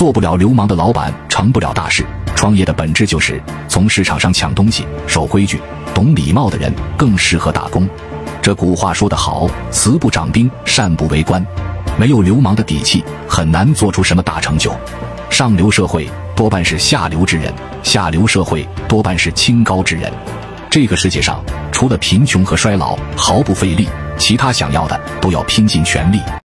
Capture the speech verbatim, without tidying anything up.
做不了流氓的老板，成不了大事。创业的本质就是从市场上抢东西，守规矩、懂礼貌的人更适合打工。这古话说得好，慈不掌兵，善不为官。没有流氓的底气，很难做出什么大成就。上流社会多半是下流之人，下流社会多半是清高之人。这个世界上，除了贫穷和衰老毫不费力，其他想要的都要拼尽全力。